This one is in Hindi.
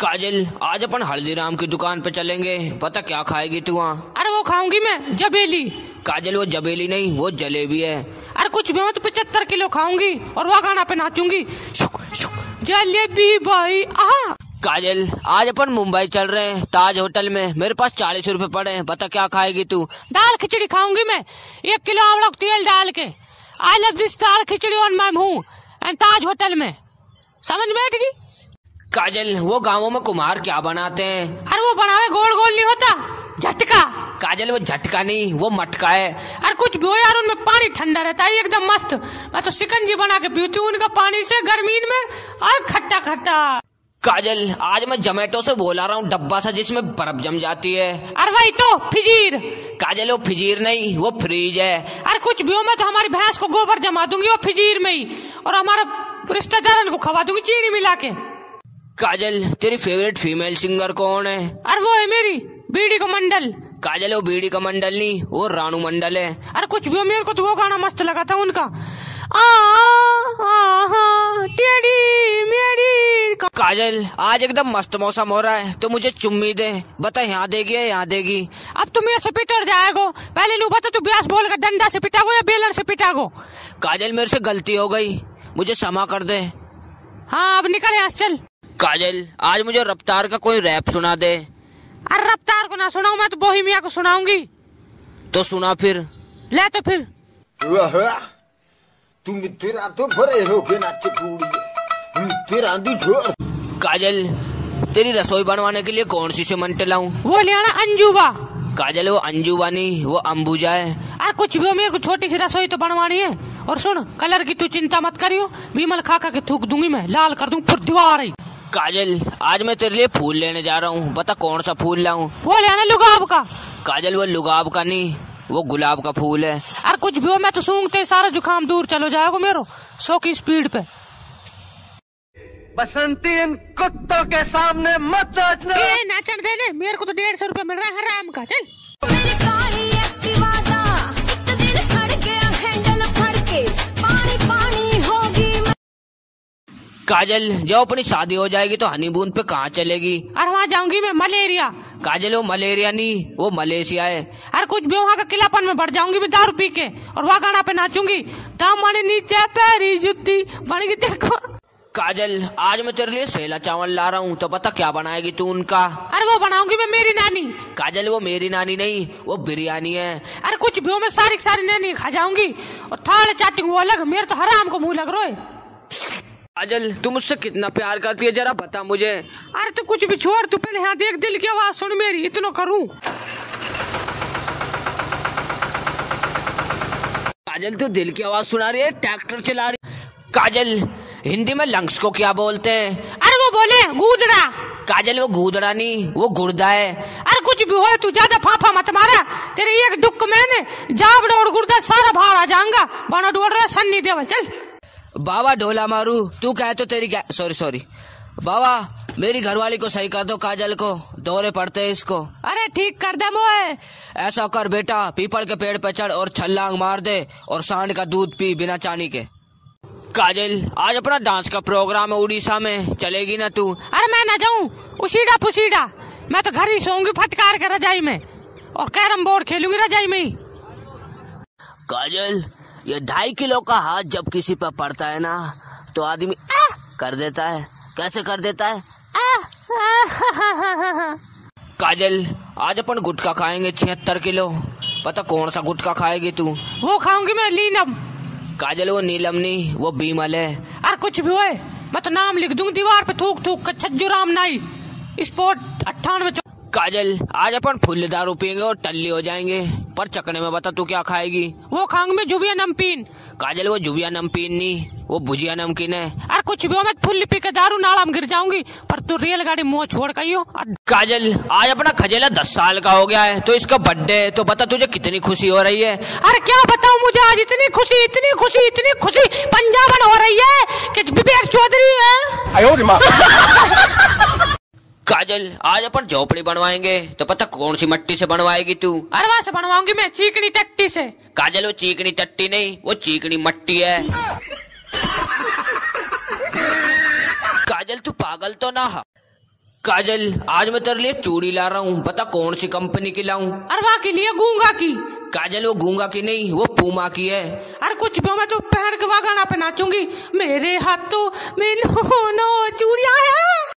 काजल, आज अपन हल्दीराम की दुकान पे चलेंगे। पता क्या खाएगी तू वहाँ? अरे वो खाऊंगी मैं, जबेली। काजल, वो जबेली नहीं, वो जलेबी है। अरे कुछ भी, मैं तो 75 किलो खाऊंगी और वह गाना पे नाचूंगी, शुक शुक जलेबी भाई आ। काजल, आज अपन मुंबई चल रहे हैं, ताज होटल में। मेरे पास 40 रुपए पड़े हैं। पता क्या खाएगी तू? दाल खिचड़ी खाऊंगी मैं, 1 किलो आंवला तेल डाल के। I love this dal khichdi on my मुंह एंड ताज होटल में। समझ में आएगी? काजल, वो गाँवों में कुम्हार क्या बनाते हैं? अरे वो बनावे गोल गोल नहीं होता, झटका। काजल, वो झटका नहीं, वो मटका है। अरे कुछ भी हो यार, उनमें पानी ठंडा रहता है एकदम मस्त। मैं तो शिकंजी बना के पीती हूँ उनका पानी से गर्मी में, और खट्टा खट्टा। काजल, आज मैं जोमेटो से बोला रहा हूँ डब्बा सा जिसमें बर्फ जम जाती है। अरे वही तो फिजीर। काजल, वो फिजीर नहीं, वो फ्रीज है। अरे कुछ भी हो, मैं तो हमारी भैंस को गोबर जमा दूंगी वो फिजीर में ही, और हमारा रिश्तेदारों को खवा दूंगी चीनी मिला के। काजल, तेरी फेवरेट फीमेल सिंगर कौन है? अरे वो है मेरी बीड़ी का मंडल। काजल, वो बीड़ी का मंडल नहीं, वो रानू मंडल है। अरे कुछ भी हो, मेरे को तो वो गाना मस्त लगा था उनका, टेढ़ी मेरी। काजल, आज एकदम मस्त मौसम हो रहा है, तो मुझे चुम्मी दे। बता, यहाँ देगी या यहाँ देगी? अब तुम मेरे से पिटर जाएगो, पहले नू बता, तू ब्यास बोल कर डंडा से पिटागो या बेलन से पिटागो? काजल, मेरे से गलती हो गई, मुझे क्षमा कर दे। हाँ अब निकल यहाँ से चल। काजल, आज मुझे रफ्तार का कोई रैप सुना दे। अरे रफ्तार को ना सुनाऊं, मैं तो बोहिमिया को सुनाऊंगी। तो सुना फिर। ले तो फिर। तुम तेरा तो भरे हो के नाचे तेरा दी छोड़। काजल, तेरी रसोई बनवाने के लिए कौन सी सीमेंट लाऊं? वो ले आना अंजुबा। काजल, वो अंजुबा नहीं, वो अंबुजा है। अरे कुछ भी हो, मेरे को छोटी सी रसोई तो बनवानी है। और सुन, कलर की तू चिंता मत करियो, विमल खा के थूक दूंगी मैं, लाल कर दूंगी पूरी दीवार ही। काजल, आज मैं तेरे लिए फूल लेने जा रहा हूँ। बता कौन सा फूल लाऊं? वो ले आना लुगाब का। काजल, वो लुगाब का नहीं, वो गुलाब का फूल है। अरे कुछ भी हो, मैं तो सूंघते सारा जुकाम दूर चलो जाएगा मेरो 100 की स्पीड पे। बसंती, इन कुत्तों के सामने मत नाचना। नाचन देने, मेरे को तो 150 रुपए मिल रहा है हराम का। चल। काजल, जब अपनी शादी हो जाएगी तो हनीमून पे कहाँ चलेगी? अरे वहाँ जाऊंगी मैं मलेरिया। काजल, वो मलेरिया नहीं, वो मलेशिया है। अरे कुछ भी, वहाँ का किलापन में बढ़ जाऊंगी मैं दारू पी के, और वहाँ गाना पे नाचूंगी, दामन नीचे पैरी जुत्ती बनेगी देखो। काजल, आज मैं तेरे लिए सेला चावल ला रहा हूँ, तो पता क्या बनाएगी तू उनका? अरे वो बनाऊंगी मैं मेरी नानी। काजल, वो मेरी नानी नहीं, वो बिरयानी है। अरे कुछ भी हो, मैं सारी सारी नानी खा जाऊंगी, और थाल चाटूंगी वो अलग, मेरे तो हराम को मुंह लग रहा है। काजल, तू मुझसे कितना प्यार करती है, जरा बता मुझे। अरे तू कुछ भी छोड़, तू पहले यहाँ देख, दिल की आवाज सुन मेरी, इतना करूँ। काजल, तू दिल की आवाज सुना रही है, ट्रैक्टर चला रही। काजल, हिंदी में लंग्स को क्या बोलते हैं? अरे वो बोले गूदड़ा। काजल, वो गूदड़ा नहीं, वो गुर्दा है। अरे कुछ भी हो, तू ज्यादा फाफा मत मारा, तेरे एक डुक मैंने जावड़ और गुर्दा सारा बाहर आ जाऊंगा। बना डोल रहा सन्नी देवल। चल बाबा ढोला मारू, तू कहे तो तेरी क्या, सॉरी बाबा, मेरी घरवाली को सही कर दो, काजल को दौरे पड़ते हैं इसको। अरे ठीक कर दे मोए। ऐसा कर बेटा, पीपल के पेड़ पे चढ़ और छलांग मार दे, और सांड का दूध पी बिना चानी के। काजल, आज अपना डांस का प्रोग्राम है उड़ीसा में, चलेगी ना तू? अरे मैं ना जाऊं, उसीडा पुसीडा, मैं तो घर ही सोऊंगी फटकार के रजाई में, और कैरम बोर्ड खेलूंगी रजाई में ही। काजल, ये 2.5 किलो का हाथ जब किसी पर पड़ता है ना, तो आदमी कर देता है। कैसे कर देता है? काजल, आज अपन गुटखा खाएंगे 76 किलो। पता कौन सा गुटखा खाएगी तू? वो खाऊंगी मैं लीनम। काजल, वो नीलम नहीं, वो बीमल है। अरे कुछ भी होए, मैं तो नाम लिख दूंगी दीवार पे थूक थूक कर, छज्जू राम नाई स्पोर्ट 98। काजल, आज अपन फुल दारू पियेंगे और टल्ली हो जाएंगे, पर चकने में बता तू क्या खाएगी? वो खाऊंगी मैं जुबिया नमकीन। काजल, वो जुबिया नमकीन नहीं, वो भुजिया नमकीन है। अरे कुछ भी हो, मैं फुल पी के दारू नाला में गिर जाऊंगी, पर तू रेलगाड़ी मुँह छोड़ गई हो। काजल, आज अपना खजेला 10 साल का हो गया है, तो इसका बर्थडे, तो बता तुझे कितनी खुशी हो रही है? अरे क्या बताऊं मुझे, आज इतनी खुशी इतनी खुशी इतनी खुशी पंजाबन हो रही है कि विवेक चौधरी है। काजल, आज अपन झोपड़ी बनवाएंगे, तो पता कौन सी मट्टी से बनवाएगी तू? अरे वहाँ से बनवाऊंगी मैं चीकनी टट्टी से। काजल, वो चीकनी टट्टी नहीं, वो चीकनी मट्टी है। काजल, तू पागल तो ना? काजल, आज मैं तेरे लिए चूड़ी ला रहा हूँ, पता कौन सी कंपनी की लाऊं? अरवा के लिए गूंगा की। काजल, वो गूंगा की नहीं, वो पूमा की है। अरे कुछ भी हो, मैं तो पहन के वहाँ गाना पे नाचूंगी। मेरे हाथों में नो चूड़ियां हैं।